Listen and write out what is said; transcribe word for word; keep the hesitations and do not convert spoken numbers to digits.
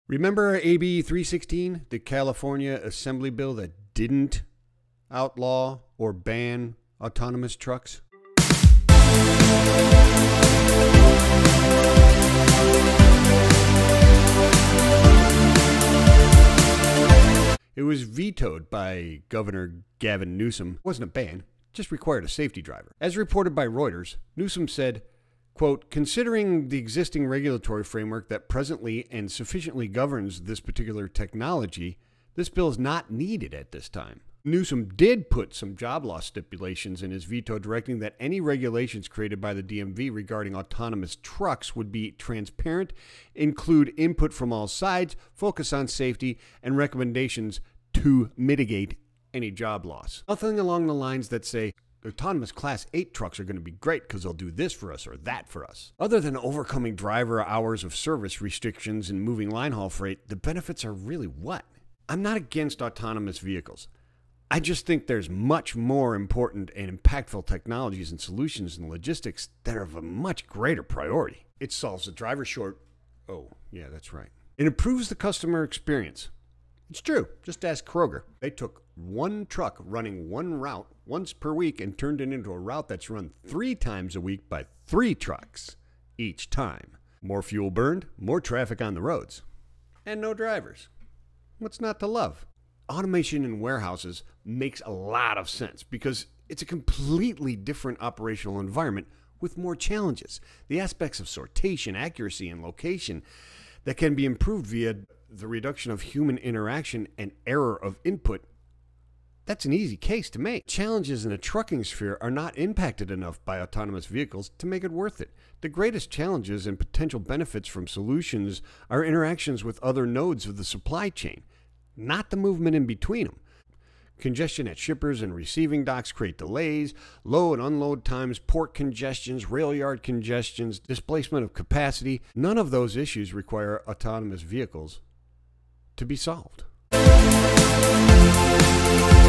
Remember A B three sixteen, the California Assembly bill that didn't outlaw or ban autonomous trucks? It was vetoed by Governor Gavin Newsome. It wasn't a ban, just required a safety driver. As reported by Reuters, Newsome said, quote, considering the existing regulatory framework that presently and sufficiently governs this particular technology, this bill is not needed at this time. Newsome did put some job loss stipulations in his veto, directing that any regulations created by the D M V regarding autonomous trucks would be transparent, include input from all sides, focus on safety, and recommendations to mitigate any job loss. Nothing along the lines that say, autonomous class eight trucks are going to be great because they'll do this for us or that for us. Other than overcoming driver hours of service restrictions and moving line haul freight, the benefits are really what? I'm not against autonomous vehicles. I just think there's much more important and impactful technologies and solutions in logistics that are of a much greater priority. It solves the driver short. Oh, yeah, that's right. It improves the customer experience. It's true. Just ask Kroger. They took one truck running one route once per week and turned it into a route that's run three times a week by three trucks each time. More fuel burned, more traffic on the roads, and no drivers. What's not to love? Automation in warehouses makes a lot of sense because it's a completely different operational environment with more challenges. The aspects of sortation, accuracy, and location that can be improved via the reduction of human interaction and error of input, that's an easy case to make. Challenges in the trucking sphere are not impacted enough by autonomous vehicles to make it worth it. The greatest challenges and potential benefits from solutions are interactions with other nodes of the supply chain, not the movement in between them. Congestion at shippers and receiving docks create delays, load and unload times, port congestions, rail yard congestions, displacement of capacity. None of those issues require autonomous vehicles to be solved.